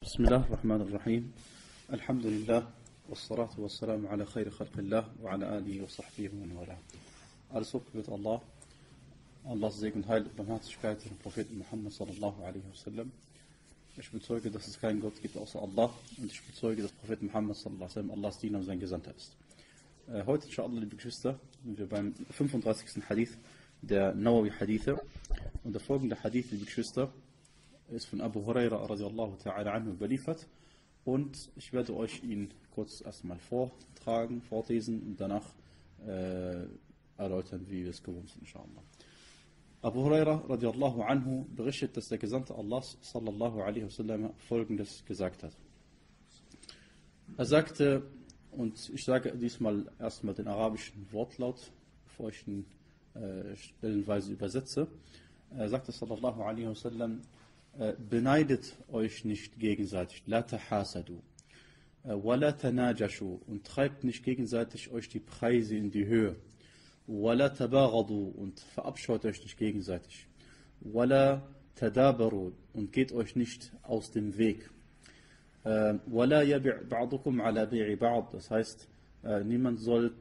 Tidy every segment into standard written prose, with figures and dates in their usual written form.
بسم الله الرحمن الرحيم الحمد لله والصلاة والسلام على خير خلق الله وعلى آله وصحبه ومن والاه. Alles Lob gebührt Allah, Allahs Segen, Heil und Barmherzigkeit für den Propheten Muhammad sallallahu alaihi wasallam. Ich bezeuge, dass es keinen Gott gibt außer Allah und ich bezeuge, dass Prophet Muhammad sallallahu alaihi wasallam Allahs Diener und sein Gesandter ist. Heute, inshallah, liebe Geschwister, sind wir beim 35. Hadith der Nawawi Hadithe und der folgende Hadith, liebe Geschwister, ist von Abu Huraira radiallahu ta'ala anhu überliefert und ich werde euch ihn kurz erstmal vorlesen und danach erläutern, wie wir es gewohnt sind, inshallah. Abu Huraira radiallahu anhu berichtet, dass der Gesandte Allahs sallallahu alaihi wasallam folgendes gesagt hat. Er sagte, und ich sage diesmal erstmal den arabischen Wortlaut, bevor ich ihn stellenweise übersetze. Er sagte sallallahu alaihi wasallam: beneidet euch nicht gegenseitig, la tahasadu, wala tanajashu, und treibt nicht gegenseitig euch die Preise in die Höhe, wala tabaghadu, und verabscheut euch nicht gegenseitig, wala tadabaru, und geht euch nicht aus dem Weg, wala yabi' ba'dukum ala bi'i ba'd, das heißt, niemand soll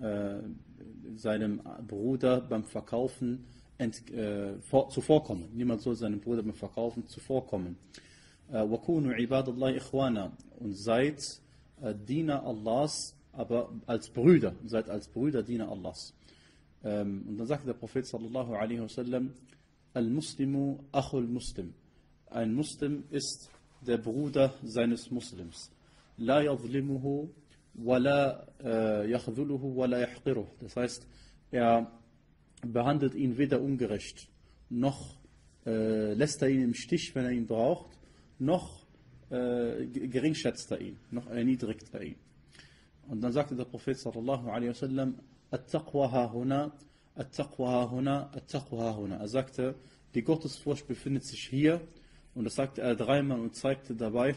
seinem Bruder beim Verkaufen zuvorkommen. Niemand soll seinem Bruder beim Verkaufen zuvorkommen. وَكُونُوا عِبَادَ اللَّهِ إِخْوَانًا, und seid Diener Allahs, aber als Brüder. Seid als Brüder Diener Allahs. Und dann sagte der Prophet sallallahu alaihi wasallam: Al-Muslimu Achul Muslim. Ein Muslim ist der Bruder seines Muslims. La yadhlimuhu wa la yakhdhuluhu wa la yahqiruhu. Das heißt, er behandelt ihn weder ungerecht, noch lässt er ihn im Stich, wenn er ihn braucht, noch geringschätzt er ihn, noch erniedrigt er ihn. Und dann sagte der Prophet sallallahu alaihi wasallam: At-Taqwa ha-huna, At-Taqwa ha-huna, At-Taqwa ha-huna. Er sagte, die Gottesfurcht befindet sich hier, und das sagte er dreimal und zeigte dabei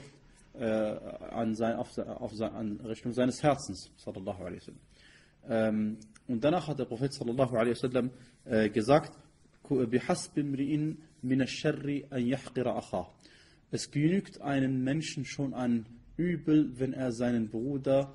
an Richtung seines Herzens, sallallahu alaihi wasallam. Und danach hat der Prophet sallallahu alaihi wasallam gesagt: Es genügt einem Menschen schon an Übel, wenn er seinen Bruder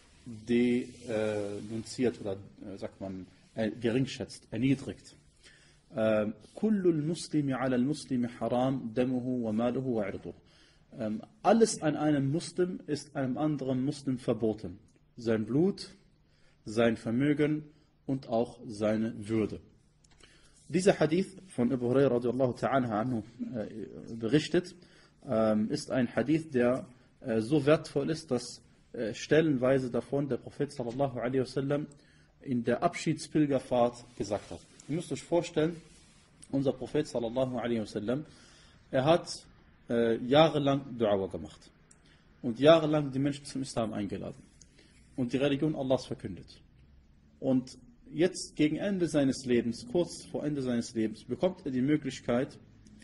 denunziert oder sagt man geringschätzt, erniedrigt. Kullul Muslimi ala al-Muslimi haram damuhu wa maluhu wa irduhu. Alles an einem Muslim ist einem anderen Muslim verboten. Sein Blut, sein Vermögen und auch seine Würde. Dieser Hadith von Abu Hurairah radiallahu ta'ala anhu berichtet, ist ein Hadith, der so wertvoll ist, dass stellenweise davon der Prophet sallallahu alaihi wasallam in der Abschiedspilgerfahrt gesagt hat. Ihr müsst euch vorstellen, unser Prophet sallallahu alaihi wasallam, er hat jahrelang Da'wah gemacht und jahrelang die Menschen zum Islam eingeladen und die Religion Allahs verkündet. Und jetzt gegen Ende seines Lebens, kurz vor Ende seines Lebens, bekommt er die Möglichkeit,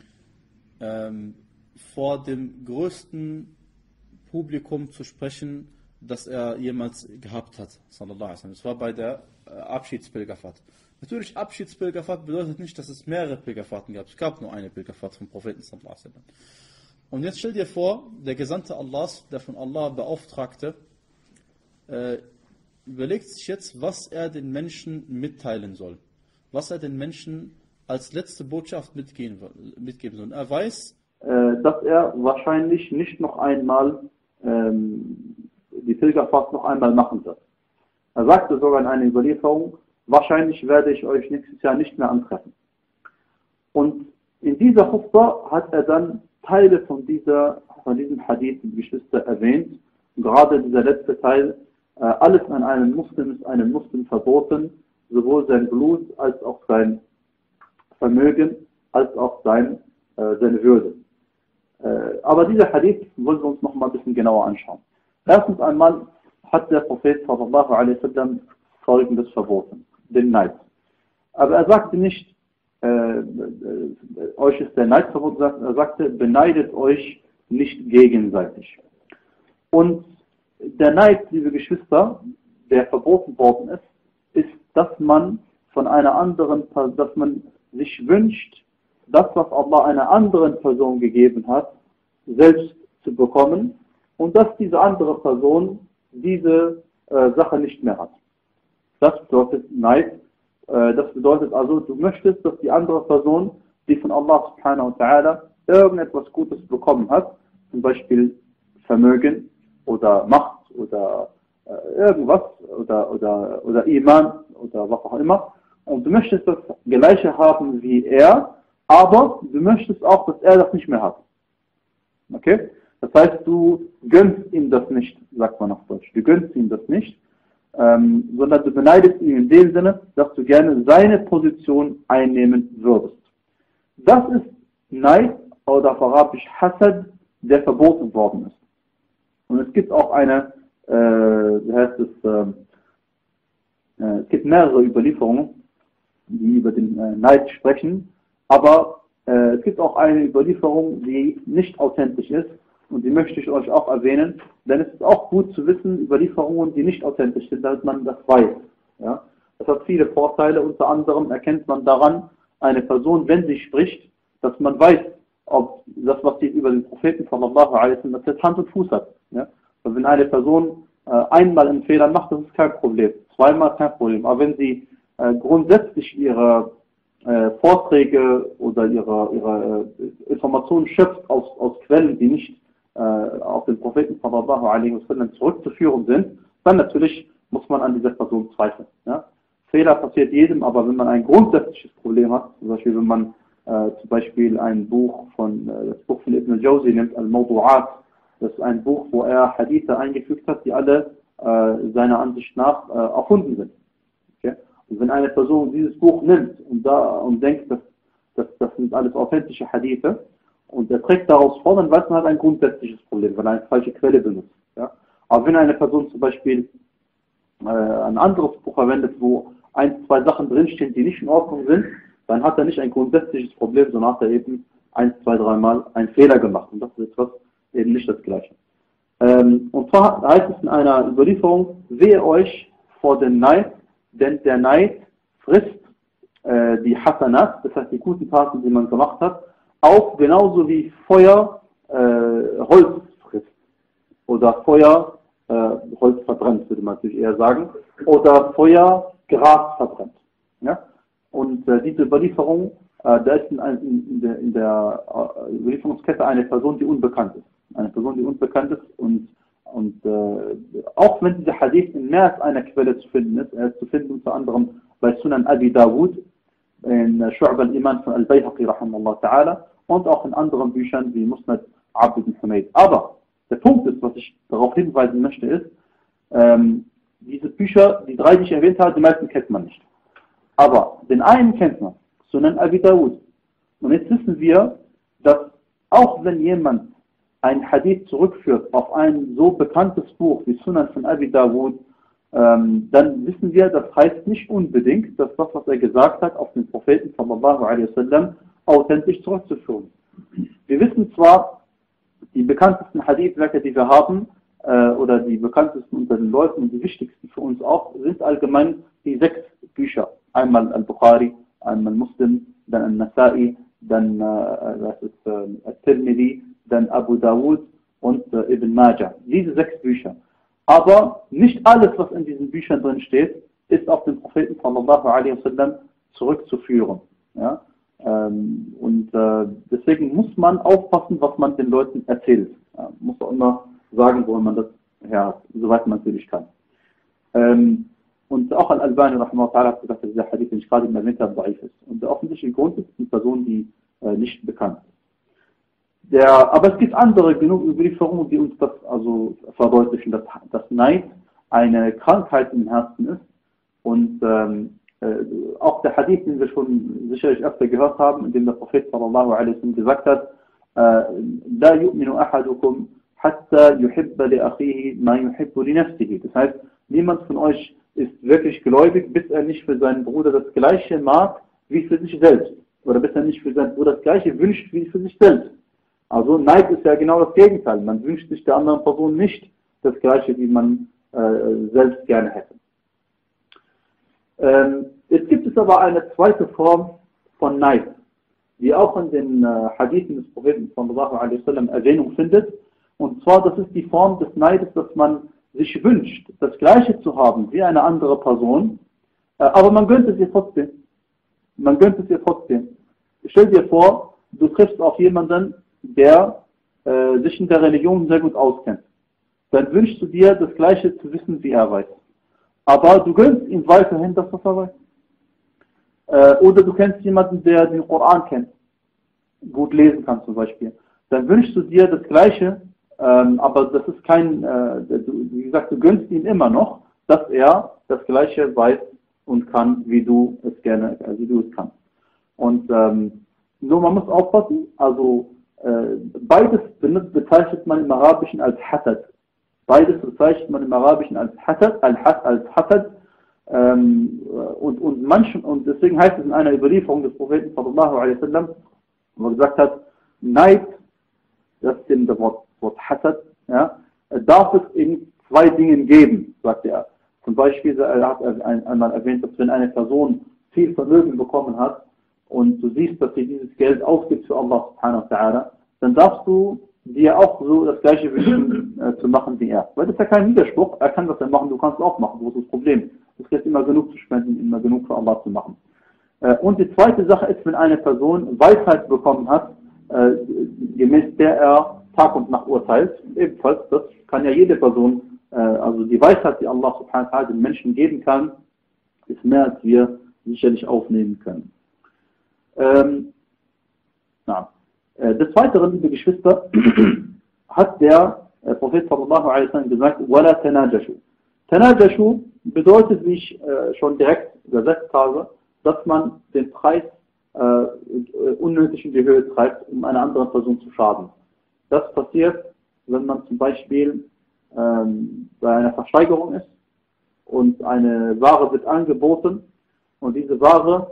vor dem größten Publikum zu sprechen, das er jemals gehabt hat, sallallahu alaihi wasallam. Das war bei der Abschiedspilgerfahrt. Natürlich, Abschiedspilgerfahrt bedeutet nicht, dass es mehrere Pilgerfahrten gab. Es gab nur eine Pilgerfahrt vom Propheten, sallallahu alaihi wasallam. Und jetzt stell dir vor, der Gesandte Allahs, der von Allah beauftragte, überlegt sich jetzt, was er den Menschen mitteilen soll. Was er den Menschen als letzte Botschaft mitgeben soll. Er weiß, dass er wahrscheinlich nicht noch einmal die Pilgerfahrt noch einmal machen wird. Er sagte sogar in einer Überlieferung: Wahrscheinlich werde ich euch nächstes Jahr nicht mehr antreffen. Und in dieser Khutbah hat er dann Teile von diesem Hadith, die Geschwister, erwähnt. Und gerade dieser letzte Teil: Alles an einem Muslim ist einem Muslim verboten, sowohl sein Blut als auch sein Vermögen, als auch seine Würde. Aber dieser Hadith wollen wir uns noch mal ein bisschen genauer anschauen. Erstens einmal hat der Prophet sallallahu alaihi wasallam Folgendes verboten: den Neid. Aber er sagte nicht, euch ist der Neid verboten, er sagte, beneidet euch nicht gegenseitig. Und der Neid, liebe Geschwister, der verboten worden ist, dass man von einer anderen, dass man sich wünscht, das, was Allah einer anderen Person gegeben hat, selbst zu bekommen und dass diese andere Person diese Sache nicht mehr hat. Das bedeutet Neid. Das bedeutet also, du möchtest, dass die andere Person, die von Allah subhanahu wa ta'ala irgendetwas Gutes bekommen hat, zum Beispiel Vermögen oder Macht oder irgendwas oder Iman oder was auch immer, und du möchtest das Gleiche haben wie er, aber du möchtest auch, dass er das nicht mehr hat. Okay? Das heißt, du gönnst ihm das nicht, sagt man auf Deutsch. Du gönnst ihm das nicht, sondern du beneidest ihn in dem Sinne, dass du gerne seine Position einnehmen würdest. Das ist Neid oder auf Arabisch Hasad, der verboten worden ist. Und es gibt auch eine, es gibt mehrere Überlieferungen, die über den Neid sprechen, aber es gibt auch eine Überlieferung, die nicht authentisch ist, und die möchte ich euch auch erwähnen, denn es ist auch gut zu wissen, Überlieferungen, die nicht authentisch sind, damit man das weiß. Ja? Das hat viele Vorteile, unter anderem erkennt man daran, eine Person, wenn sie spricht, dass man weiß, ob das, was sie über den Propheten sallallahu alaihi wasallam erzählt, Hand und Fuß hat. Ja? Also wenn eine Person einmal einen Fehler macht, das ist kein Problem, zweimal kein Problem, aber wenn sie grundsätzlich ihre Vorträge oder ihre Informationen schöpft aus Quellen, die nicht auf den Propheten sallallahu alaihi wasallam zurückzuführen sind, dann natürlich muss man an dieser Person zweifeln. Ja? Fehler passiert jedem, aber wenn man ein grundsätzliches Problem hat, zum Beispiel wenn man zum Beispiel ein Buch das Buch von Ibn al-Jawzi nimmt, Al-Mawdu'at, das ist ein Buch, wo er Hadithe eingefügt hat, die alle seiner Ansicht nach erfunden sind. Okay? Und wenn eine Person dieses Buch nimmt und denkt, das sind alles authentische Hadithe, und er trägt daraus vor, dann weiß man, hat ein grundsätzliches Problem, weil er eine falsche Quelle benutzt. Ja? Aber wenn eine Person zum Beispiel ein anderes Buch verwendet, wo ein, zwei Sachen drinstehen, die nicht in Ordnung sind, dann hat er nicht ein grundsätzliches Problem, sondern hat er eben 1, 2, 3 Mal einen Fehler gemacht. Und das ist etwas eben nicht das Gleiche. Und zwar heißt es in einer Überlieferung, wehe euch vor dem Neid, denn der Neid frisst die Hasanat, das heißt die guten Taten, die man gemacht hat, auch genauso wie Feuer Holz frisst. Oder Feuer Holz verbrennt, würde man natürlich eher sagen. Oder Feuer Gras verbrennt. Ja? Und diese Überlieferung, da ist in der Überlieferungskette eine Person, die unbekannt ist. Eine Person, die unbekannt ist und auch wenn dieser Hadith in mehr als einer Quelle zu finden ist, er ist zu finden unter anderem bei Sunan Abi Dawud, in Shu'ab al-Iman von Al-Bayhaqi rahimahullah ta'ala und auch in anderen Büchern wie Musnad Abd ibn Humayd. Aber der Punkt ist, was ich darauf hinweisen möchte, ist, diese Bücher, die 3, die ich erwähnt habe, die meisten kennt man nicht. Aber den einen kennt man, Sunan Abi Dawud. Und jetzt wissen wir, dass auch wenn jemand ein Hadith zurückführt auf ein so bekanntes Buch wie Sunan von Abi Dawud, dann wissen wir, das heißt nicht unbedingt, dass das, was er gesagt hat, auf den Propheten sallallahu alaihi wasallam authentisch zurückzuführen. Wir wissen zwar, die bekanntesten Hadith-Werke, die wir haben, oder die bekanntesten unter den Leuten und die wichtigsten für uns auch, sind allgemein die 6 Bücher. Einmal Al-Bukhari, einmal Muslim, dann Al-Nasa'i, dann Al-Tirmidhi, dann Abu Dawud und Ibn Majah. Diese 6 Bücher. Aber nicht alles, was in diesen Büchern drin steht, ist auf den Propheten sallallahu alaihi wasallam zurückzuführen. Ja? Deswegen muss man aufpassen, was man den Leuten erzählt. Ja, muss auch immer sagen, wo man das her hat, soweit man natürlich kann. Und auch Al-Albani rahimahullah hat gesagt, dass dieser Hadith, den ich gerade erwähnt habe, da'if ist. Und der offensichtliche Grund ist eine Person, die nicht bekannt ist. Aber es gibt andere genug Überlieferungen, die uns das also verdeutlichen, dass Neid eine Krankheit im Herzen ist. Und auch der Hadith, den wir schon sicherlich öfter gehört haben, in dem der Prophet sallallahu alaihi wasallam gesagt hat, La yu'minu ahadukum hatta yuhibba li akhihi ma yuhibbu li nafsihi. Das heißt, niemand von euch ist wirklich gläubig, bis er nicht für seinen Bruder das Gleiche mag, wie für sich selbst. Oder bis er nicht für seinen Bruder das Gleiche wünscht, wie für sich selbst. Also Neid ist ja genau das Gegenteil. Man wünscht sich der anderen Person nicht das Gleiche, wie man selbst gerne hätte. Jetzt gibt es aber eine zweite Form von Neid, die auch in den Hadithen des Propheten sallallahu alaihi wasallam Erwähnung findet. Und zwar, das ist die Form des Neides, dass man sich wünscht, das Gleiche zu haben wie eine andere Person, aber man gönnt es ihr trotzdem. Man gönnt es ihr trotzdem. Stell dir vor, du triffst auf jemanden, der sich in der Religion sehr gut auskennt. Dann wünschst du dir, das Gleiche zu wissen, wie er weiß. Aber du gönnst ihm weiterhin das, was er weiß. Oder du kennst jemanden, der den Koran kennt, gut lesen kann zum Beispiel. Dann wünschst du dir das Gleiche, aber das ist kein, wie gesagt, du gönnst ihm immer noch, dass er das Gleiche weiß und kann, wie du es kannst. Und nur man muss aufpassen, also beides bezeichnet man im Arabischen als Hasad. Beides bezeichnet man im Arabischen als Hasad, und deswegen heißt es in einer Überlieferung des Propheten sallallahu alaihi wasallam, wo er gesagt hat, Neid, das ist das Wort Hasad, ja, darf es in zwei Dingen geben, sagt er. Zum Beispiel, er hat einmal erwähnt, dass wenn eine Person viel Vermögen bekommen hat und du siehst, dass sie dieses Geld ausgibt für Allah subhanahu wa ta'ala, dann darfst du dir auch so das Gleiche wünschen zu machen wie er. Weil das ist ja kein Widerspruch, er kann das ja machen, du kannst es auch machen, wo ist das Problem? Es geht immer genug zu spenden, immer genug für Allah zu machen. Und die zweite Sache ist, wenn eine Person Weisheit bekommen hat, gemäß der er Tag und Nacht urteilt, ebenfalls, das kann ja jede Person, also die Weisheit, die Allah subhanahu wa ta'ala den Menschen geben kann, ist mehr, als wir sicherlich aufnehmen können. Des Weiteren, liebe Geschwister, hat der Prophet sallallahu alaihi wasallam gesagt, وَلَا تَنَاجَشُوا. Tanajashu bedeutet, wie ich schon direkt übersetzt habe, dass man den Preis unnötig in die Höhe treibt, um einer anderen Person zu schaden. Das passiert, wenn man zum Beispiel bei einer Versteigerung ist und eine Ware wird angeboten und diese Ware,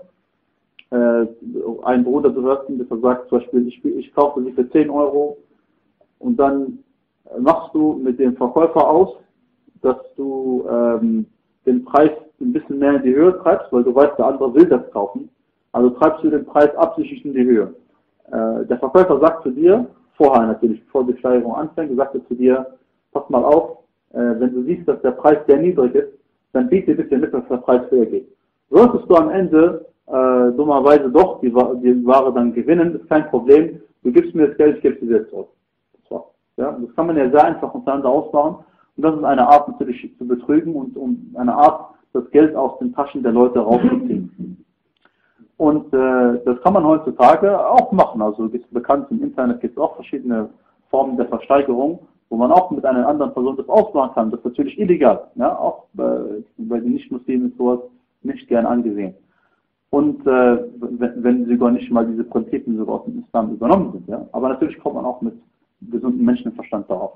ein Bruder, du hörst ihn, der sagt zum Beispiel, ich kaufe sie für 10 Euro und dann machst du mit dem Verkäufer aus, dass du den Preis ein bisschen mehr in die Höhe treibst, weil du weißt, der andere will das kaufen. Also treibst du den Preis absichtlich in die Höhe. Der Verkäufer sagt zu dir, vorher natürlich, bevor die Steigerung anfängt, sagt er zu dir, pass mal auf, wenn du siehst, dass der Preis sehr niedrig ist, dann biete bitte mit, dass der Preis höher geht. Solltest du am Ende dummerweise doch die Ware dann gewinnen, ist kein Problem, du gibst mir das Geld, ich gebe es dir zurück. Ja, das kann man ja sehr einfach untereinander ausbauen. Und das ist eine Art natürlich zu betrügen und um eine Art, das Geld aus den Taschen der Leute rauszuziehen. Und das kann man heutzutage auch machen. Also ist bekannt, im Internet gibt es auch verschiedene Formen der Versteigerung, wo man auch mit einer anderen Person das ausbauen kann. Das ist natürlich illegal. Ja? Auch bei den Nicht-Muslimen ist sowas nicht gern angesehen. Und wenn sogar nicht mal diese Prinzipien sogar aus dem Islam übernommen sind. Ja? Aber natürlich kommt man auch mit gesundem Menschenverstand darauf.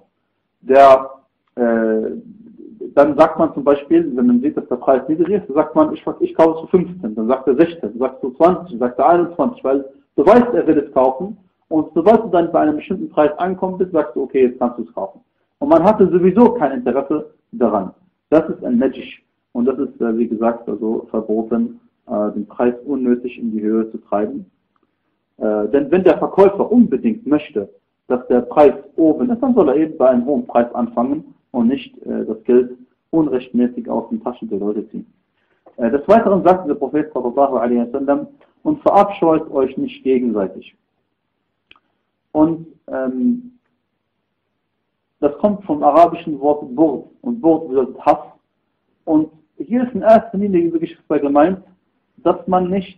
Dann sagt man zum Beispiel, wenn man sieht, dass der Preis niedrig ist, sagt man, ich kaufe es für 15, dann sagt er 16, dann sagst du 20, dann sagt er 21, weil du weißt, er will es kaufen und sobald du dann bei einem bestimmten Preis angekommen bist, sagst du, okay, jetzt kannst du es kaufen. Und man hatte sowieso kein Interesse daran. Das ist ein Najish und das ist, wie gesagt, also verboten, den Preis unnötig in die Höhe zu treiben. Denn wenn der Verkäufer unbedingt möchte, dass der Preis oben ist, dann soll er eben bei einem hohen Preis anfangen und nicht das Geld unrechtmäßig aus den Taschen der Leute ziehen. Des Weiteren sagte der Prophet sallallahu alaihi wasallam, und verabscheut euch nicht gegenseitig. Und das kommt vom arabischen Wort Burd und Burd bedeutet Hass. Und hier ist in erster Linie diese Geschichte gemeint, dass man nicht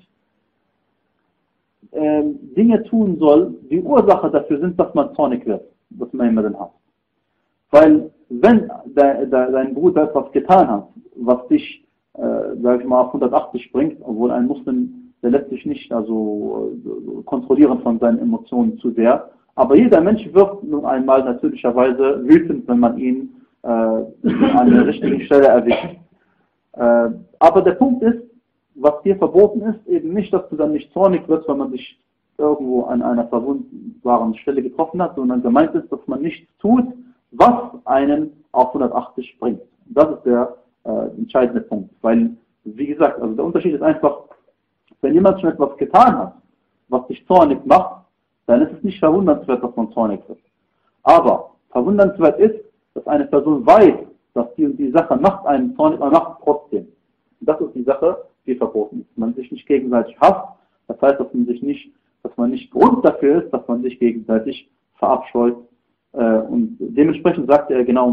Dinge tun soll, die Ursache dafür sind, dass man zornig wird, dass man jemanden hasst. Weil wenn dein Bruder etwas getan hat, was dich, sag ich mal, auf 180 bringt, obwohl ein Muslim, der lässt sich nicht kontrollieren von seinen Emotionen zu sehr, aber jeder Mensch wird nun einmal natürlicherweise wütend, wenn man ihn an der richtigen Stelle erwischt. Aber der Punkt ist, was hier verboten ist, eben nicht, dass du dann nicht zornig wirst, wenn man sich irgendwo an einer verwundbaren Stelle getroffen hat, sondern gemeint ist, dass man nichts tut, was einen auf 180 bringt. Das ist der entscheidende Punkt. Weil, wie gesagt, also der Unterschied ist einfach, wenn jemand schon etwas getan hat, was dich zornig macht, dann ist es nicht verwundernswert, dass man zornig wird. Aber Verwundernswert ist, dass eine Person weiß, dass die und die Sache macht einen zornig, aber macht trotzdem. Und das ist die Sache, die verboten ist. Man sich nicht gegenseitig hasst, das heißt, dass man nicht Grund dafür ist, dass man sich gegenseitig verabscheut. Und dementsprechend sagte er genau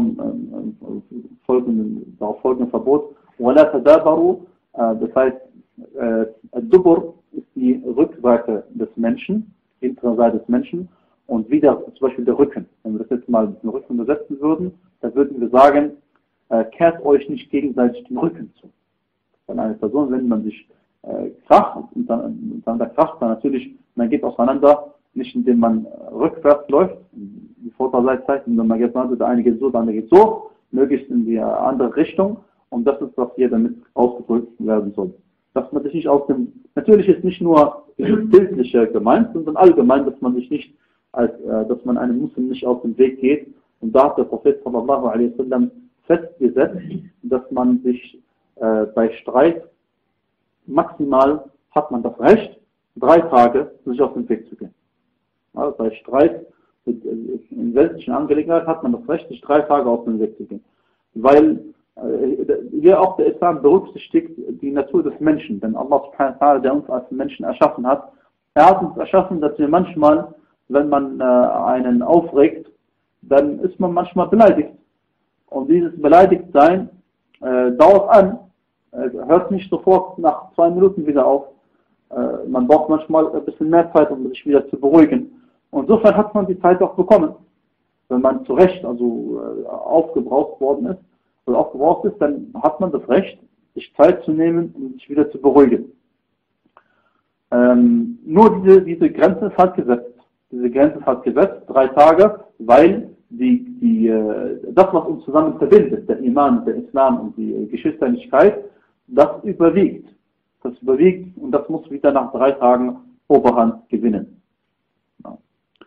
darauf folgende Verbot, وَلَا تَدَابَرُوا, das heißt, Dubur ist die Rückseite des Menschen, die hintere Seite des Menschen, und wieder zum Beispiel der Rücken. Wenn wir das jetzt mal mit dem Rücken übersetzen würden, dann würden wir sagen, kehrt euch nicht gegenseitig den Rücken zu. Wenn eine Person, wenn man sich kracht und dann der kracht, dann natürlich, man geht auseinander, nicht indem man rückwärts läuft, die Vorderseite, sondern man geht auseinander, der eine geht so, der andere geht so, möglichst in die andere Richtung, und das ist, was hier damit ausgedrückt werden soll. Dass man sich nicht natürlich ist nicht nur dieses Bildliche gemeint, sondern allgemein, dass man sich nicht, dass man einem Muslim nicht auf den Weg geht. Und da hat der Prophet sallallahu alaihi wasallam festgesetzt, dass man sich bei Streit maximal hat man das Recht, 3 Tage sich auf den Weg zu gehen. Also bei Streit in weltlichen Angelegenheiten hat man das Recht, sich 3 Tage auf den Weg zu gehen. Weil hier auch der Islam berücksichtigt die Natur des Menschen. Denn Allah subhanahu wa ta'ala, der uns als Menschen erschaffen hat, er hat uns erschaffen, dass wir manchmal, wenn man einen aufregt, dann ist man manchmal beleidigt. Und dieses Beleidigtsein dauert an, hört nicht sofort nach 2 Minuten wieder auf. Man braucht manchmal ein bisschen mehr Zeit, um sich wieder zu beruhigen. Und insofern hat man die Zeit auch bekommen. Wenn man zu Recht aufgebraucht worden ist, oder aufgebraucht ist, dann hat man das Recht, sich Zeit zu nehmen, um sich wieder zu beruhigen. Nur diese Grenze ist halt gesetzt. Diese Grenze ist halt gesetzt, 3 Tage, weil das, was uns zusammen verbindet, der Iman, der Islam und die Geschwisterlichkeit, das überwiegt. Das überwiegt und das muss wieder nach 3 Tagen Oberhand gewinnen. Ja.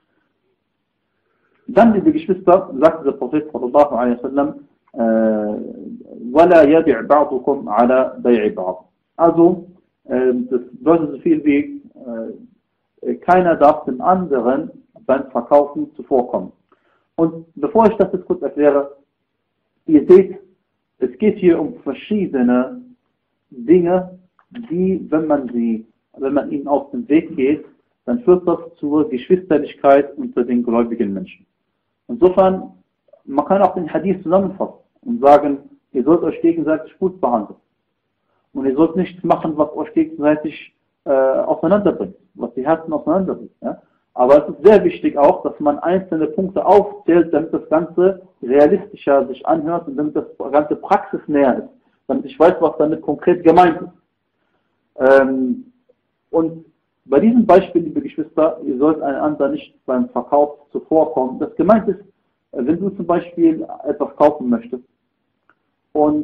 Dann, liebe Geschwister, sagte der Prophet sallallahu alaihi wasallam, وَلَا يَبِعْ بَعْضُكُمْ عَلَى بَيْعِ بَعْضٍ. Also, das bedeutet so viel wie, keiner darf dem anderen beim Verkaufen zuvorkommen. Und bevor ich das jetzt kurz erkläre, ihr seht, es geht hier um verschiedene Dinge, die, wenn man ihnen auf den Weg geht, dann führt das zur Geschwisterlichkeit unter den gläubigen Menschen. Insofern, man kann auch den Hadith zusammenfassen und sagen, ihr sollt euch gegenseitig gut behandeln. Und ihr sollt nichts machen, was euch gegenseitig auseinanderbringt, was die Herzen auseinanderbringt. Ja? Aber es ist sehr wichtig auch, dass man einzelne Punkte aufzählt, damit das Ganze realistischer sich anhört und damit das Ganze praxisnäher ist, damit ich weiß, was damit konkret gemeint ist. Und bei diesem Beispiel, liebe Geschwister, ihr sollt einander nicht beim Verkauf zuvorkommen. Das gemeint ist, wenn du zum Beispiel etwas kaufen möchtest und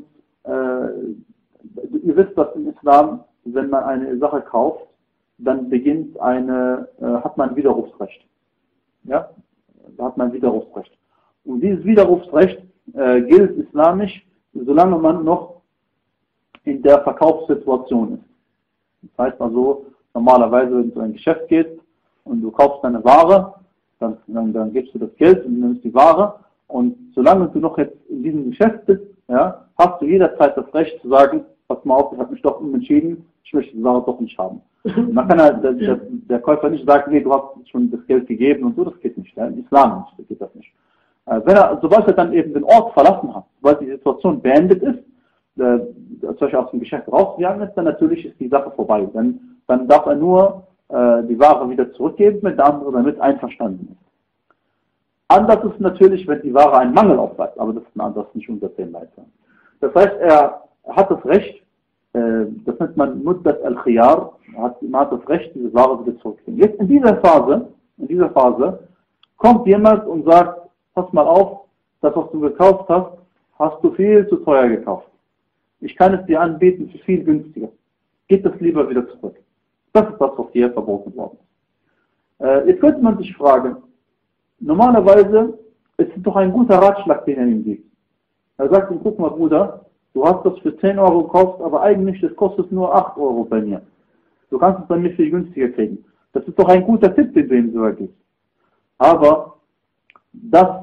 ihr wisst, dass im Islam, wenn man eine Sache kauft, dann hat man Widerrufsrecht. Ja? Da hat man Widerrufsrecht. Und dieses Widerrufsrecht gilt islamisch, solange man noch in der Verkaufssituation ist. Das heißt also, normalerweise, wenn es um ein Geschäft geht und du kaufst eine Ware, dann gibst du das Geld und nimmst die Ware. Und solange du noch jetzt in diesem Geschäft bist, ja, hast du jederzeit das Recht zu sagen, pass mal auf, ich habe mich doch umentschieden, ich möchte die Ware doch nicht haben. Man kann der Käufer nicht sagen, nee, du hast schon das Geld gegeben und so, das geht nicht. Ja, im Islam nicht, geht das nicht. Sobald er dann eben den Ort verlassen hat, sobald die Situation beendet ist, zum Beispiel aus dem Geschäft rausgegangen ist, dann natürlich ist die Sache vorbei. Dann darf er nur die Ware wieder zurückgeben, wenn der andere damit einverstanden ist. Anders ist natürlich, wenn die Ware einen Mangel aufweist, aber das ist nicht unser Thema. Das heißt, er hat das Recht, das nennt man Muddat al-Khiyar, man hat das Recht, diese Ware wieder zurückzugeben. Jetzt in dieser Phase kommt jemand und sagt, pass mal auf, das, was du gekauft hast, hast du viel zu teuer gekauft. Ich kann es dir anbieten für viel günstiger. Gib es lieber wieder zurück. Das ist das, was hier verboten worden ist. Jetzt könnte man sich fragen, normalerweise ist es doch ein guter Ratschlag, den er ihm gibt. Er sagt ihm, guck mal Bruder, du hast das für 10 Euro gekauft, aber eigentlich das kostet nur 8 Euro bei mir. Du kannst es dann nicht viel günstiger kriegen. Das ist doch ein guter Tipp, den du ihm sogar gibst. Aber das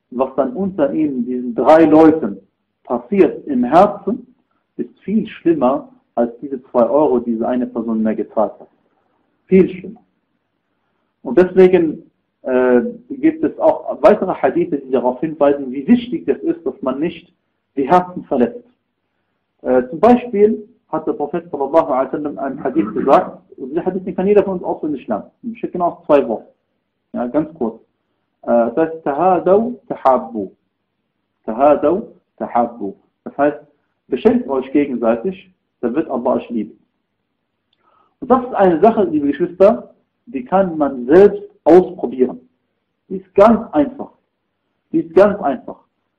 was dann unter ihnen, diesen 3 Leuten, passiert im Herzen, ist viel schlimmer als diese 2 Euro, die diese eine Person mehr gezahlt hat. Viel schlimmer. Und deswegen gibt es auch weitere Hadithe, die darauf hinweisen, wie wichtig es ist, dass man nicht die Herzen verletzt. Zum Beispiel hat der Prophet sallallahu alaihi wasallam einen Hadith gesagt, und dieser Hadith kann jeder von uns auswendig lernen. Ich schicke genau 2 Worte. Ja, ganz kurz. Das heißt, Tahadaw, Tahabbu. Tahadaw, Tahabbu. Das heißt, beschenkt euch gegenseitig, dann wird Allah euch lieben. Und das ist eine Sache, liebe Geschwister, die kann man selbst ausprobieren. Die ist ganz einfach. Die ist ganz einfach.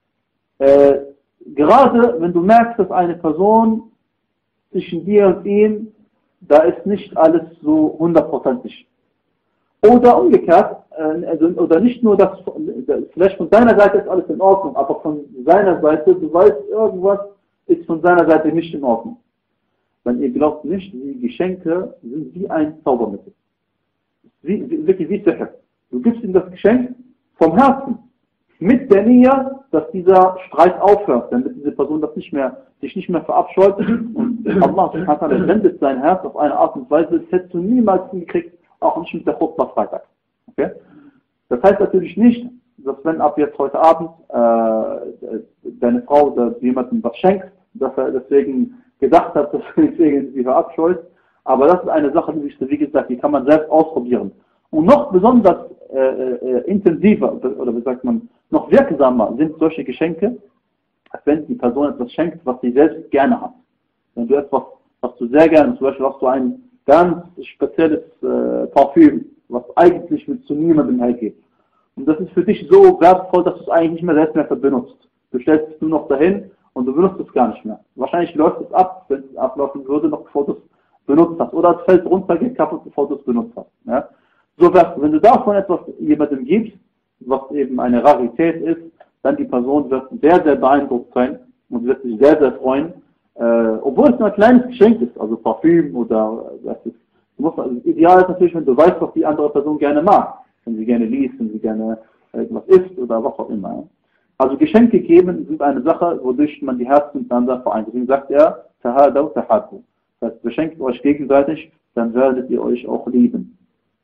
Gerade wenn du merkst, dass eine Person zwischen dir und ihm, da ist nicht alles so 100%. Oder umgekehrt, oder nicht nur, dass vielleicht von deiner Seite ist alles in Ordnung, aber von seiner Seite, du weißt, irgendwas ist von seiner Seite nicht in Ordnung. Wenn ihr glaubt nicht, die Geschenke sind wie ein Zaubermittel. Wirklich wie Sicher. Du gibst ihm das Geschenk vom Herzen. Mit der Nähe, dass dieser Streit aufhört, damit diese Person sich nicht mehr verabscheut. Und Allah wendet sein Herz auf eine Art und Weise, das hättest du niemals hingekriegt, auch nicht mit der Chutbah Freitag. Okay? Das heißt natürlich nicht, dass wenn ab jetzt heute Abend deine Frau oder jemandem was schenkt, dass er deswegen gedacht hat, dass er deswegen sie verabscheut. Aber das ist eine Sache, wie gesagt, die kann man selbst ausprobieren. Und noch besonders intensiver, oder wie sagt man, noch wirksamer sind solche Geschenke, als wenn die Person etwas schenkt, was sie selbst gerne hat. Wenn du etwas, was du sehr gerne, zum Beispiel hast du ein ganz spezielles Parfüm, was eigentlich zu niemandem hergeht. Und das ist für dich so wertvoll, dass du es eigentlich nicht mehr selbst mehr benutzt. Du stellst es nur noch dahin und du benutzt es gar nicht mehr. Wahrscheinlich läuft es ab, wenn es ablaufen würde, noch bevor du es benutzt hast. Oder es fällt runter, geht kaputt, bevor du es benutzt hast. Ja? So wenn du davon etwas jemandem gibst, was eben eine Rarität ist, dann die Person wird sehr, sehr beeindruckt sein und wird sich sehr, sehr freuen. Obwohl es nur ein kleines Geschenk ist, also Parfüm oder das ist. Ideal ist natürlich, wenn du weißt, was die andere Person gerne mag. Wenn sie gerne liest, wenn sie gerne etwas isst oder was auch immer. Also Geschenke geben sind eine Sache, wodurch man die Herzen miteinander vereint. Deswegen sagt er, Tahadaw, Tahabbu. Das heißt, beschenkt euch gegenseitig, dann werdet ihr euch auch lieben.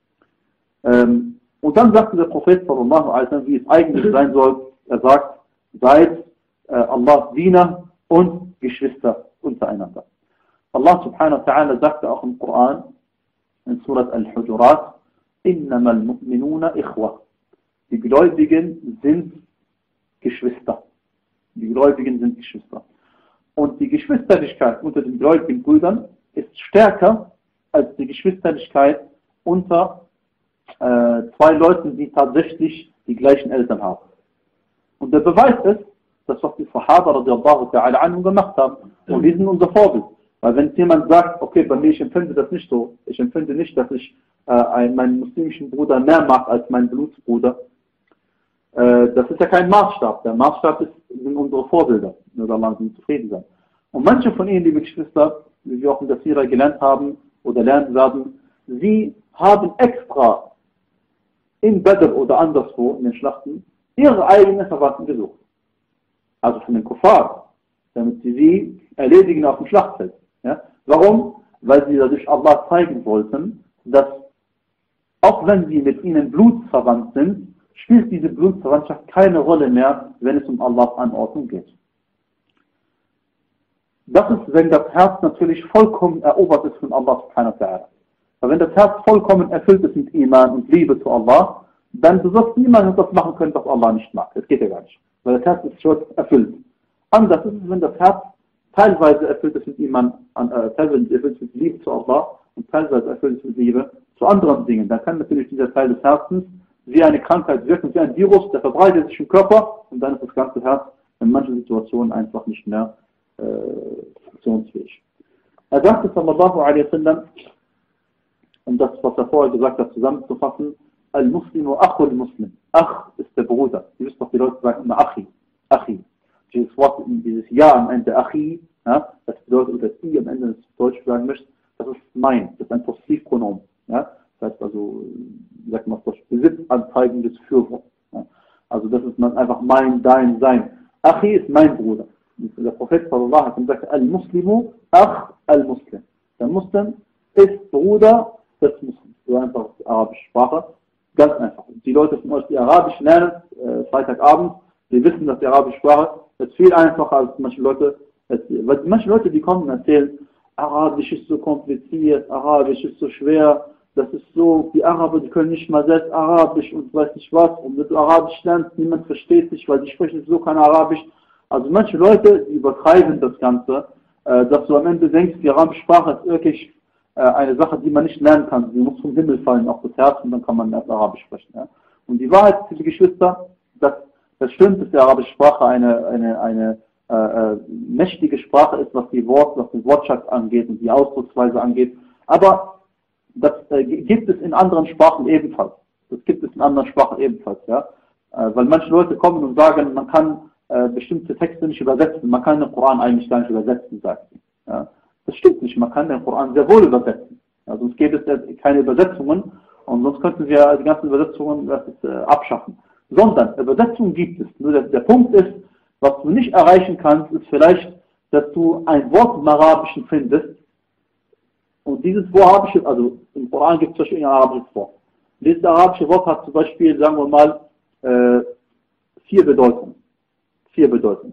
Und dann sagte der Prophet sallallahu alaihi wasallam, wie es eigentlich sein soll. Er sagt, seid Allahs Diener und Geschwister untereinander. Allah subhanahu wa ta'ala sagte auch im Koran, in Surat Al-Hujurat, إِنَّمَا الْمُؤْمِنُونَ إِخْوَةً. Die Gläubigen sind Geschwister. Die Gläubigen sind Geschwister. Und die Geschwisterlichkeit unter den gläubigen Brüdern ist stärker als die Geschwisterlichkeit unter 2 Leuten, die tatsächlich die gleichen Eltern haben. Und der Beweis ist, das was die Sahaba radiallahu ta'ala anhum gemacht haben. Und die sind unser Vorbild. Weil wenn jemand sagt, okay, bei mir, ich empfinde das nicht so, ich empfinde nicht, dass ich meinen muslimischen Bruder mehr mag als meinen Blutsbruder, das ist ja kein Maßstab. Der Maßstab sind unsere Vorbilder. Nur Allah sind zufrieden sein. Und manche von ihnen, liebe Geschwister, wie wir auch in der Sira gelernt haben oder lernen werden, sie haben extra in Badr oder anderswo in den Schlachten ihre eigenen Verwandten gesucht. Also von den Kuffar, damit sie erledigen auf dem Schlachtfeld. Ja? Warum? Weil sie dadurch Allah zeigen wollten, dass auch wenn sie mit ihnen blutsverwandt sind, spielt diese Blutsverwandtschaft keine Rolle mehr, wenn es um Allahs Anordnung geht. Das ist, wenn das Herz natürlich vollkommen erobert ist von Allah subhanahu wa ta'ala. Aber wenn das Herz vollkommen erfüllt ist mit Iman und Liebe zu Allah, dann du wirst niemals das machen können, was Allah nicht mag. Das geht ja gar nicht. Weil das Herz ist schon erfüllt. Anders ist es, wenn das Herz teilweise erfüllt ist mit Iman, teilweise erfüllt ist mit Liebe zu Allah und teilweise erfüllt ist mit Liebe zu anderen Dingen. Dann kann natürlich dieser Teil des Herzens wie eine Krankheit wirken, wie ein Virus, der verbreitet sich im Körper und dann ist das ganze Herz in manchen Situationen einfach nicht mehr funktionsfähig. Er sagte sallallahu alaihi wasallam, um das, was er vorher gesagt hat, zusammenzufassen, Al-Muslimu Akhul Muslim. Ach ist der Bruder. Ihr wisst doch, die Leute sagen immer Achi. Achi. Dieses Wort, dieses Ja am Ende, Achi, ja, das bedeutet, oder das I am Ende, das Deutsch sagen möchte, das ist mein, das ist ein Possessivpronomen. Ja? Das heißt also, wie sagt man das, besitzanzeigendes Fürwort. Ja? Also das ist einfach mein, dein, sein. Achi ist mein Bruder. Der Prophet sallallahu alaihi wasallam sagt, Al-Muslimu ach al-Muslim. Der Muslim ist Bruder des Muslims. So einfach die arabische Sprache. Ganz einfach. Die Leute von euch, die Arabisch lernen, Freitagabend, die wissen, dass die arabische Sprache ist viel einfacher als manche Leute. Weil manche Leute, die kommen und erzählen, Arabisch ist so kompliziert, Arabisch ist so schwer, das ist so, die Araber, die können nicht mal selbst Arabisch und weiß nicht was. Und wenn du Arabisch lernst, niemand versteht dich, weil die sprechen so kein Arabisch. Also manche Leute, die übertreiben das Ganze, dass du am Ende denkst, die arabische Sprache ist wirklich eine Sache, die man nicht lernen kann. Sie muss vom Himmel fallen auf das Herz und dann kann man erst Arabisch sprechen. Ja? Und die Wahrheit, liebe Geschwister, das stimmt, dass die arabische Sprache eine mächtige Sprache ist, was den Wortschatz angeht und die Ausdrucksweise angeht. Aber das gibt es in anderen Sprachen ebenfalls. Das gibt es in anderen Sprachen ebenfalls. Ja? Weil manche Leute kommen und sagen, man kann bestimmte Texte nicht übersetzen. Man kann den Koran eigentlich gar nicht übersetzen, sagt sie. Ja? Das stimmt nicht. Man kann den Koran sehr wohl übersetzen. Ja, sonst gäbe es ja keine Übersetzungen und sonst könnten wir die ganzen Übersetzungen abschaffen. Sondern Übersetzungen gibt es. Nur der Punkt ist, was du nicht erreichen kannst, ist vielleicht, dass du ein Wort im Arabischen findest und dieses Wort, also im Koran gibt es zum Beispiel ein arabisches Wort. Dieses arabische Wort hat zum Beispiel, sagen wir mal, 4 Bedeutungen. 4 Bedeutungen.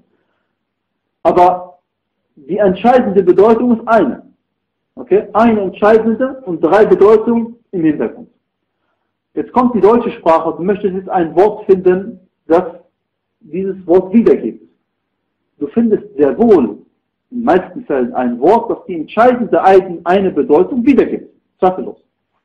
Aber die entscheidende Bedeutung ist eine. Okay? Eine entscheidende und 3 Bedeutungen im Hintergrund. Jetzt kommt die deutsche Sprache und du möchtest jetzt ein Wort finden, das dieses Wort wiedergibt. Du findest sehr wohl in den meisten Fällen ein Wort, das die entscheidende eine Bedeutung wiedergibt. Zweifellos.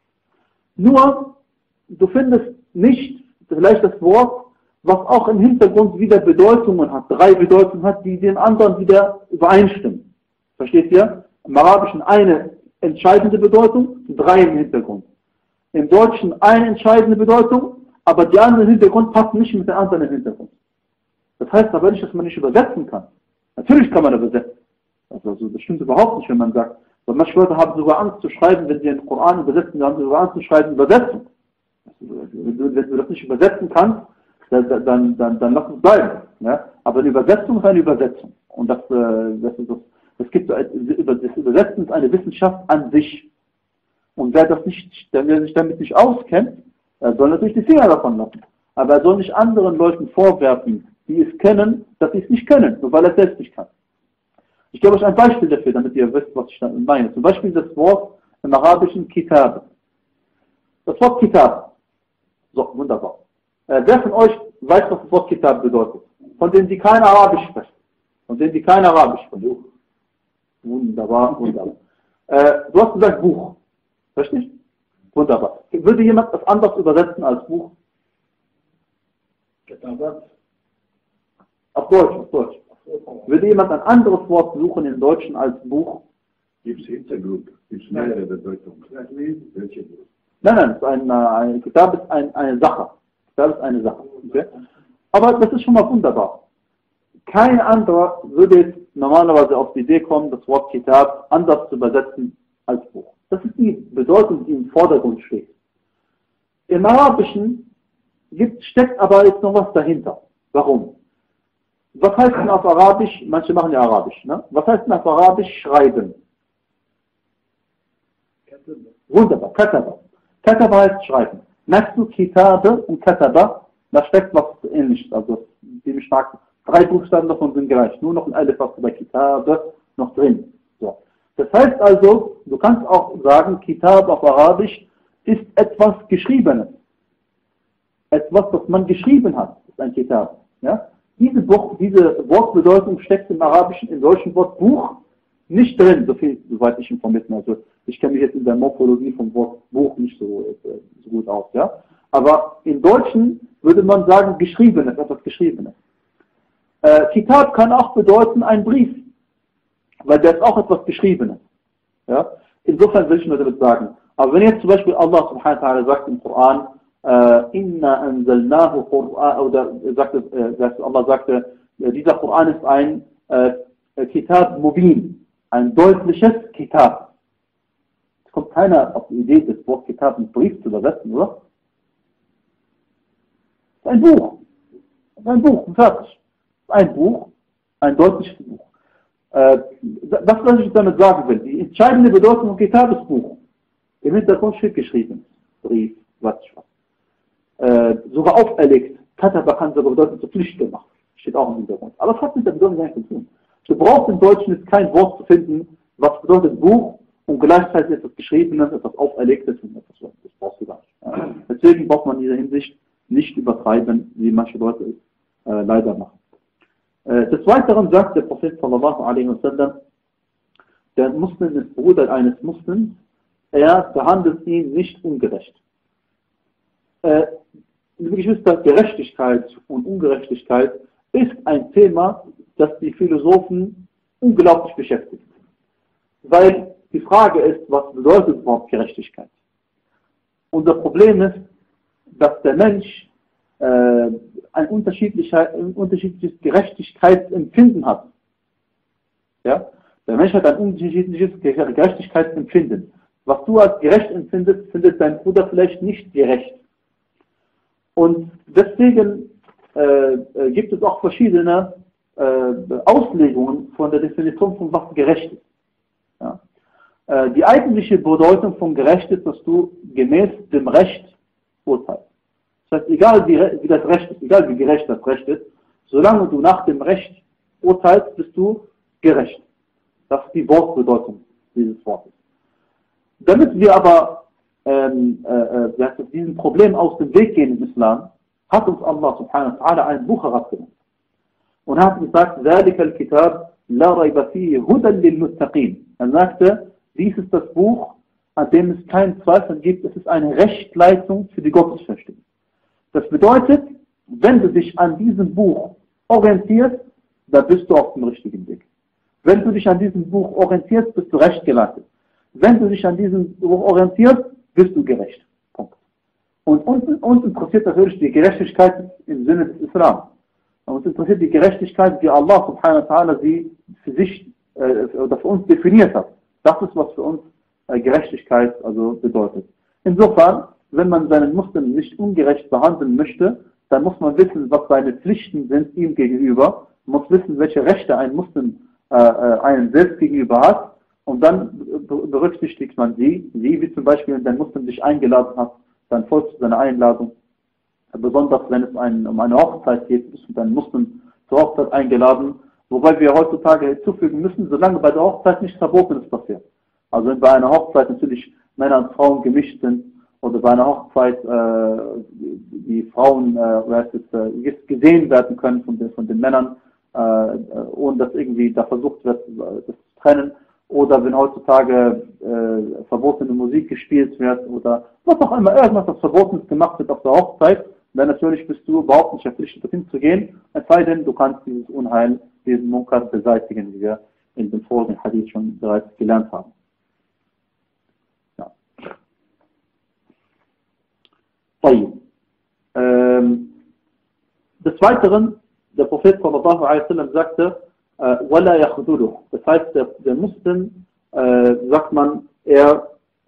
Nur, du findest nicht vielleicht das Wort, was auch im Hintergrund wieder Bedeutungen hat, 3 Bedeutungen hat, die den anderen wieder übereinstimmen. Versteht ihr? Im Arabischen eine entscheidende Bedeutung, 3 im Hintergrund. Im Deutschen eine entscheidende Bedeutung, aber die anderen im Hintergrund passen nicht mit den anderen im Hintergrund. Das heißt aber nicht, dass man nicht übersetzen kann. Natürlich kann man übersetzen. Also das stimmt überhaupt nicht, wenn man sagt, weil manche Leute haben sogar Angst zu schreiben, wenn sie den Koran übersetzen, dann haben sie sogar Angst zu schreiben, Übersetzung. Wenn du das nicht übersetzen kannst, dann lass es bleiben. Ja? Aber eine Übersetzung ist eine Übersetzung. Und das Übersetzen ist eine Wissenschaft an sich. Und wer sich damit nicht auskennt, soll natürlich die Finger davon lassen. Aber er soll nicht anderen Leuten vorwerfen, die es kennen, dass sie es nicht können, nur weil er es selbst nicht kann. Ich gebe euch ein Beispiel dafür, damit ihr wisst, was ich damit meine. Zum Beispiel das Wort im Arabischen Kitab. Das Wort Kitab. So, wunderbar. Wer von euch weiß, was das Wort Kitab bedeutet? Von denen, die kein Arabisch sprechen. Von denen, die kein Arabisch sprechen. Wunderbar, wunderbar. Du hast gesagt Buch. Richtig? Wunderbar. Würde jemand das anders übersetzen als Buch? Auf Deutsch, auf Deutsch. Würde jemand ein anderes Wort suchen im Deutschen als Buch? Gibt es Hintergrund? Gibt es mehrere Bedeutungen? Welche? Nein, Kitab ist eine Sache. Kitab ist eine Sache. Okay? Aber das ist schon mal wunderbar. Kein anderer würde jetzt normalerweise auf die Idee kommen, das Wort Kitab anders zu übersetzen als Buch. Das ist die Bedeutung, die im Vordergrund steht. Im Arabischen steckt aber jetzt noch was dahinter. Warum? Was heißt denn auf Arabisch, manche machen ja Arabisch, ne? Was heißt denn auf Arabisch schreiben? Wunderbar, Kataba. Kataba heißt schreiben. Merkst du Kitabe und Kataba? Da steckt was Ähnliches, also ziemlich stark. 3 Buchstaben davon sind gleich. Nur noch ein Alif hast du bei Kitabe noch drin. So. Das heißt also, du kannst auch sagen, Kitab auf Arabisch ist etwas Geschriebenes. Etwas, das man geschrieben hat, ist ein Kitab. Ja? Diese Wortbedeutung steckt im Arabischen, im deutschen Wort Buch nicht drin, soweit ich informiert bin. Also ich kenne mich jetzt in der Morphologie vom Wort Buch nicht so gut aus. Ja? Aber im Deutschen würde man sagen, Geschriebenes, etwas Geschriebenes. Kitab kann auch bedeuten ein Brief, weil der ist auch etwas Geschriebenes. Ja? Insofern will ich nur damit sagen. Aber wenn jetzt zum Beispiel Allah subhanahu wa ta'ala sagt im Koran, Inna anzalnahu Qur'an, oder Allah sagte, dieser Koran ist ein Kitab Mubin, ein deutliches Kitab. Es kommt keiner auf die Idee, das Wort Kitab mit Brief zu übersetzen, oder? Es ist ein Buch. Ein Buch, fertig. Ein Buch, ein deutliches Buch. Das, was ich damit sagen will, die entscheidende Bedeutung von Kitab ist Buch. Im Hintergrund steht geschrieben, Brief, was ich weiß. Sogar auferlegt. Kataba kann sogar bedeuten, zur Pflicht gemacht. Steht auch im Hintergrund. Aber es hat mit der Bedeutung gar nichts zu tun. Du brauchst im Deutschen jetzt kein Wort zu finden, was bedeutet Buch und gleichzeitig etwas Geschriebenes, etwas Auferlegtes und etwas, das brauchst du gar nicht. Ja. Deswegen braucht man in dieser Hinsicht nicht übertreiben, wie manche Leute es leider machen. Des Weiteren sagt der Prophet sallallahu alaihi wasallam, der Muslim ist Bruder eines Muslims, er behandelt ihn nicht ungerecht. Liebe Geschwister, Gerechtigkeit und Ungerechtigkeit ist ein Thema, das die Philosophen unglaublich beschäftigt. Weil die Frage ist, was bedeutet überhaupt Gerechtigkeit? Unser Problem ist, dass der Mensch ein unterschiedliches Gerechtigkeitsempfinden hat. Ja? Der Mensch hat ein unterschiedliches Gerechtigkeitsempfinden. Was du als gerecht empfindest, findet dein Bruder vielleicht nicht gerecht. Und deswegen gibt es auch verschiedene Auslegungen von der Definition von was gerecht ist. Ja? Die eigentliche Bedeutung von gerecht ist, dass du gemäß dem Recht urteilst. Das heißt, egal wie das Recht ist, egal wie gerecht das Recht ist, solange du nach dem Recht urteilst, bist du gerecht. Das ist die Wortbedeutung dieses Wortes. Damit wir aber diesem Problem aus dem Weg gehen im Islam, hat uns Allah subhanahu wa ta'ala ein Buch herabgenommen. Und hat gesagt, ذَلِكَ الْكِتَابِ لَا رَيْبَ فِيهِ هُدًى لِلْمُتَّقِينَ. Er sagte, dies ist das Buch, an dem es keinen Zweifel gibt, es ist eine Rechtleitung für die Gottesfürchtigen. Das bedeutet, wenn du dich an diesem Buch orientierst, dann bist du auf dem richtigen Weg. Wenn du dich an diesem Buch orientierst, bist du rechtgeleitet. Wenn du dich an diesem Buch orientierst, bist du gerecht. Punkt. Und uns interessiert natürlich die Gerechtigkeit im Sinne des Islam. Uns interessiert die Gerechtigkeit, wie Allah subhanahu wa ta'ala sie für sich oder für uns definiert hat. Das ist, was für uns Gerechtigkeit also bedeutet. Insofern, wenn man seinen Muslim nicht ungerecht behandeln möchte, dann muss man wissen, was seine Pflichten sind ihm gegenüber. Man muss wissen, welche Rechte ein Muslim einem selbst gegenüber hat. Und dann berücksichtigt man sie, wie zum Beispiel, wenn dein Muslim dich eingeladen hat, dann folgst du seiner Einladung. Besonders wenn es um eine Hochzeit geht, bist du deinen Muslim zur Hochzeit eingeladen. Wobei wir heutzutage hinzufügen müssen, solange bei der Hochzeit nichts Verbotenes passiert. Also wenn bei einer Hochzeit natürlich Männer und Frauen gemischt sind, oder bei einer Hochzeit die Frauen gesehen werden können von den Männern, ohne dass irgendwie da versucht wird, das zu trennen. Oder wenn heutzutage verbotene Musik gespielt wird oder was auch immer, irgendwas, was Verbotenes gemacht wird auf der Hochzeit, dann natürlich bist du überhaupt nicht verpflichtet, dorthin zu gehen, es sei denn, du kannst dieses Unheil, diesen Munkar beseitigen, wie wir in dem vorigen Hadith schon bereits gelernt haben. Ja. Des Weiteren, der Prophet sallallahu alaihi wasallam sagte, وَلَا يَخْذُلُهُ. Das heißt, der Muslim, sagt man, er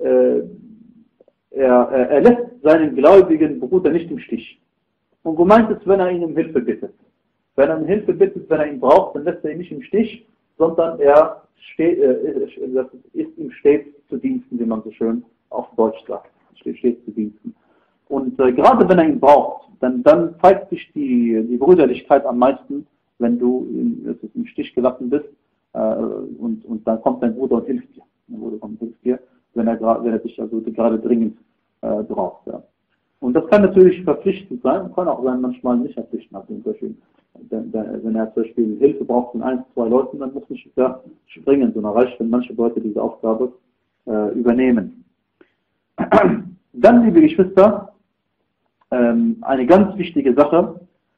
lässt seinen gläubigen Bruder nicht im Stich. Und gemeint ist, wenn er ihn um Hilfe bittet. Wenn er um Hilfe bittet, wenn er ihn braucht, dann lässt er ihn nicht im Stich, sondern er ist ihm stets zu Diensten, wie man so schön auf Deutsch sagt. Stets zu Diensten. Und gerade wenn er ihn braucht, dann zeigt sich die Brüderlichkeit am meisten, wenn du im Stich gelassen bist und dann kommt dein Bruder und hilft dir. Dein Bruder kommt und hilft dir, wenn er dich also gerade dringend braucht. Ja. Und das kann natürlich verpflichtend sein und kann auch sein manchmal nicht verpflichtend. Also zum Beispiel, wenn er zum Beispiel Hilfe braucht von 1, 2 Leuten, dann muss nicht da springen, sondern reicht, wenn manche Leute diese Aufgabe übernehmen. Dann, liebe Geschwister, eine ganz wichtige Sache,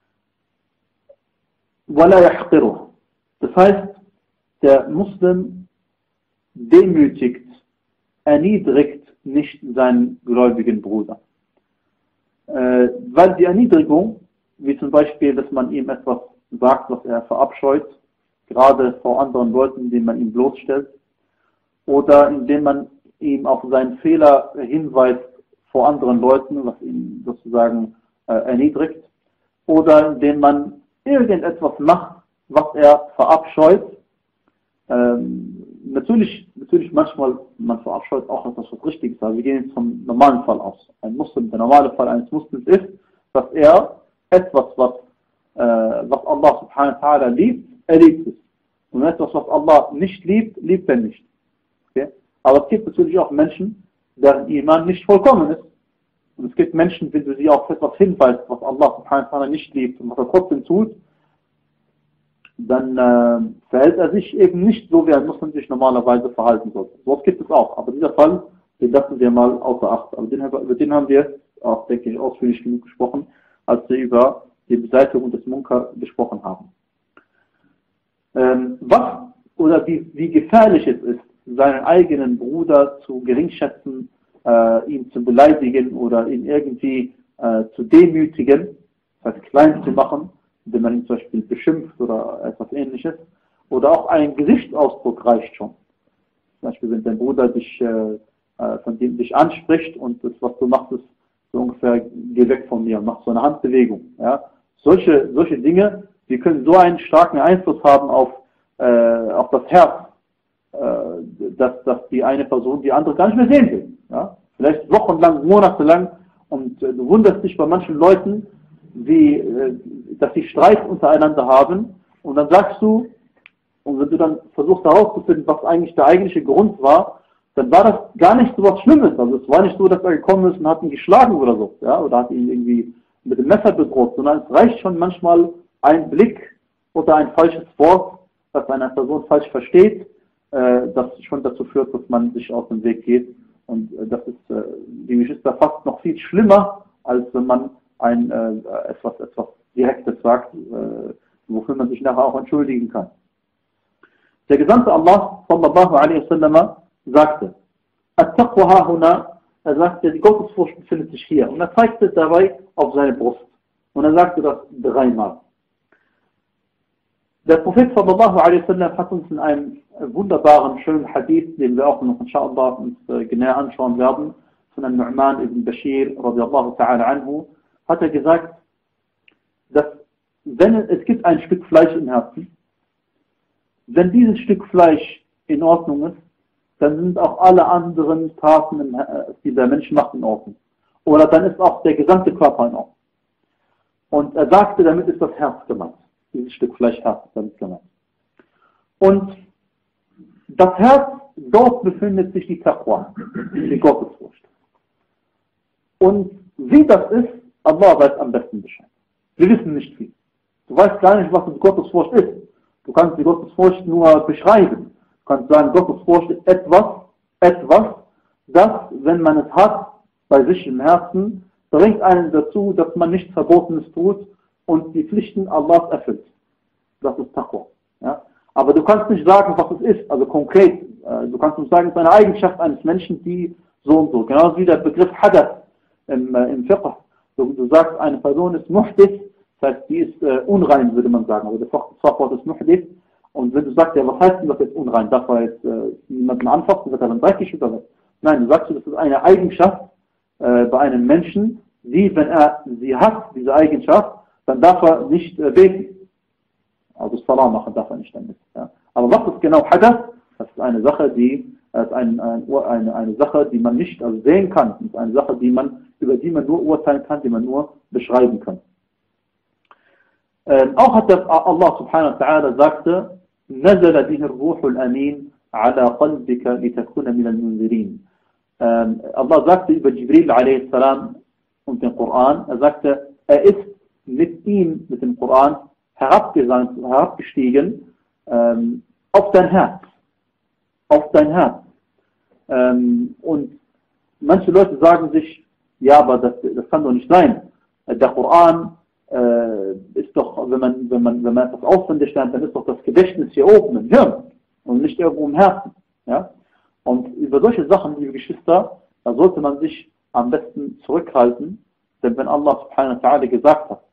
وَلَا يَحْقِرُهُ. Das heißt, der Muslim demütigt, erniedrigt nicht seinen gläubigen Bruder. Weil die Erniedrigung, wie zum Beispiel, dass man ihm etwas sagt, was er verabscheut, gerade vor anderen Leuten, indem man ihn bloßstellt, oder indem man ihm auf seinen Fehler hinweist vor anderen Leuten, was ihn sozusagen erniedrigt, oder indem man irgendetwas macht, was er verabscheut. Natürlich manchmal, man verabscheut auch etwas, was richtig ist. Aber wir gehen jetzt vom normalen Fall aus. Ein Muslim, der normale Fall eines Muslims ist, dass er etwas, was Allah subhanahu wa ta'ala liebt, er liebt es. Und etwas, was Allah nicht liebt, liebt er nicht. Okay? Aber es gibt natürlich auch Menschen, deren Iman nicht vollkommen ist. Und es gibt Menschen, wenn du sie auf etwas hinweist, was Allah subhanahu wa ta'ala nicht liebt und was er trotzdem tut, dann verhält er sich eben nicht so, wie ein Muslim sich normalerweise verhalten sollte. So gibt es auch. Aber dieser Fall, den lassen wir mal außer Acht. Aber über den haben wir auch, denke ich, ausführlich genug gesprochen, als wir über die Beseitigung des Munkar gesprochen haben. Wie gefährlich es ist, seinen eigenen Bruder zu geringschätzen, ihn zu beleidigen oder ihn irgendwie zu demütigen, das heißt klein zu machen, indem man ihn zum Beispiel beschimpft oder etwas Ähnliches. Oder auch ein Gesichtsausdruck reicht schon. Zum Beispiel, wenn dein Bruder von dem dich anspricht und das, was du machst, ist so ungefähr, geh weg von mir und mach so eine Handbewegung. Ja? Solche Dinge, die können so einen starken Einfluss haben auf das Herz, dass die eine Person die andere gar nicht mehr sehen will. Ja? Vielleicht wochenlang, monatelang, und du wunderst dich bei manchen Leuten, dass sie Streit untereinander haben, und dann sagst du, und wenn du dann versuchst herauszufinden, was eigentlich der eigentliche Grund war, dann war das gar nicht so was Schlimmes. Also es war nicht so, dass er gekommen ist und hat ihn geschlagen oder so, ja, oder hat ihn irgendwie mit dem Messer bedroht, sondern es reicht schon manchmal ein Blick oder ein falsches Wort, das eine Person falsch versteht, das schon dazu führt, dass man sich aus dem Weg geht. Und das ist, die Geschwister, fast noch viel schlimmer, als wenn man etwas Direktes sagt, wofür man sich nachher auch entschuldigen kann. Der Gesandte Allah sallallahu alaihi wasallam sagte, At-Taqwa hahuna, er sagte, die Gottesfurcht befindet sich hier. Und er zeigte dabei auf seine Brust. Und er sagte das 3-mal. Der Prophet sallallahu alaihi wasallam hat uns in einem wunderbaren, schönen Hadith, den wir auch noch inshallah uns genauer anschauen werden, von einem Nu'man ibn Bashir radiallahu ta'ala anhu, hat er gesagt, dass es gibt ein Stück Fleisch im Herzen, wenn dieses Stück Fleisch in Ordnung ist, dann sind auch alle anderen Taten, die der Mensch macht, in Ordnung. Oder dann ist auch der gesamte Körper in Ordnung. Und er sagte, damit ist das Herz gemeint. Dieses Stück Fleisch Herz ist damit gemeint. Und das Herz, dort befindet sich die Taqwa, die Gottesfurcht. Und wie das ist, Allah weiß am besten Bescheid. Wir wissen nicht viel. Du weißt gar nicht, was die Gottesfurcht ist. Du kannst die Gottesfurcht nur beschreiben. Du kannst sagen, Gottesfurcht ist etwas, das, wenn man es hat, bei sich im Herzen, bringt einen dazu, dass man nichts Verbotenes tut und die Pflichten Allahs erfüllt. Das ist Taqwa. Ja? Aber du kannst nicht sagen, was es ist, also konkret. Du kannst nicht sagen, es ist eine Eigenschaft eines Menschen, die so und so. Genauso wie der Begriff Hadath im Fiqh. Du sagst, eine Person ist Muhdith, das heißt, die ist unrein, würde man sagen. Aber das Fachwort ist Muhdith. Und wenn du sagst, ja, was heißt denn das jetzt unrein? Darf er jetzt jemanden anfassen, wird er dann dreckig oder was? Nein, du sagst, das ist eine Eigenschaft bei einem Menschen, die, wenn er sie hat, diese Eigenschaft, dann darf er nicht beten. Also Salah machen darf er nicht damit. Ja. Aber was ist genau Hadath? Das ist eine Sache, eine Sache, die man nicht sehen kann. Das ist eine Sache, über die man nur urteilen kann, die man nur beschreiben kann. Auch hat Allah subhanahu wa ta'ala sagte, نزل به الروح الأمين على قلبك لتكون من المنذرين. Allah sagte über Jibril a.s. und den Koran, er sagte, er ist mit ihm, mit dem Koran, herabgestiegen auf dein Herz. Auf dein Herz. Und manche Leute sagen sich, ja, aber das kann doch nicht sein. Der Koran ist doch, wenn man etwas auswendig lernt, dann ist doch das Gedächtnis hier oben im Hirn und nicht irgendwo im Herzen. Ja? Und über solche Sachen, liebe Geschwister, da sollte man sich am besten zurückhalten, denn wenn Allah subhanahu wa ta'ala gesagt hat,